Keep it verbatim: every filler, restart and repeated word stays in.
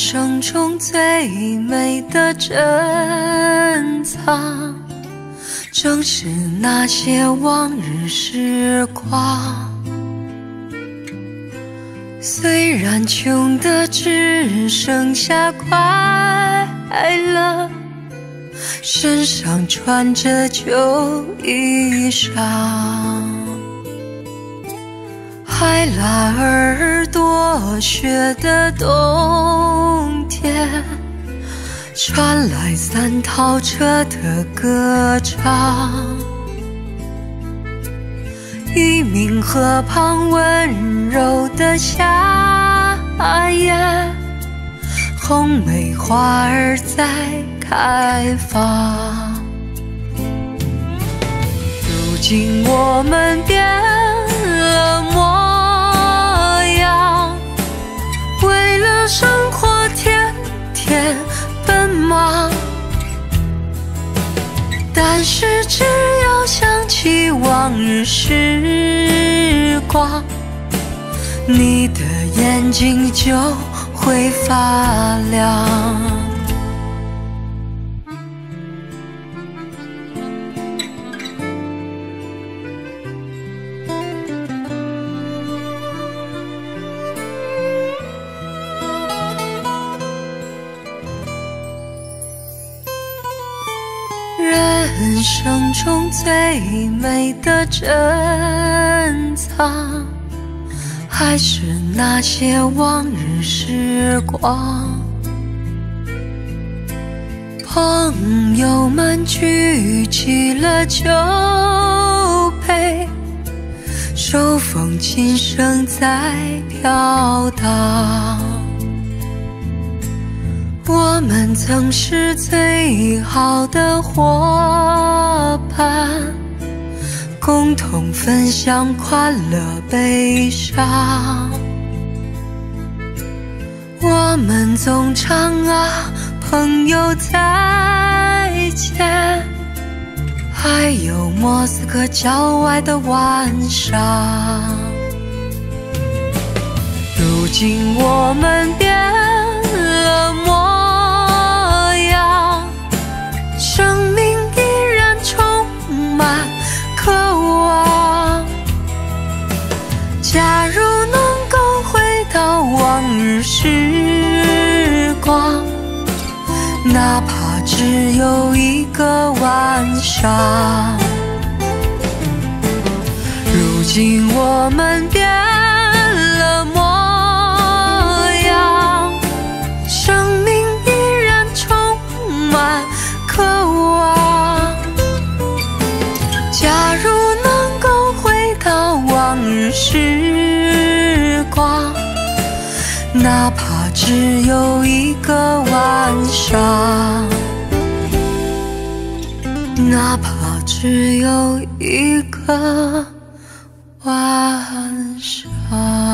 生中最美的珍藏，正是那些往日时光。虽然穷得只剩下快乐，身上穿着旧衣裳，还拉耳朵雪的冬天，传来三套车的歌唱。一名河旁温柔的夏夜，红梅花儿在开放。如今我们变了模样，为了生活天天奔忙，但是只要想起往日时光，你的眼睛就会发亮。人生中最美的珍藏，还是那些往日时光。朋友们举起了酒杯，手风琴声在飘荡。我们曾是最好的伙伴，共同分享快乐悲伤。我们总唱啊，朋友再见，还有莫斯科郊外的晚上。如今我们变了模样，生命依然充满渴望。假如能够回到往日时光，哪怕只有一个晚上。如今我们变了模样，生命依然充满渴望。假如能够回到往日时光，哪怕只有一个晚上，哪怕只有一个晚上。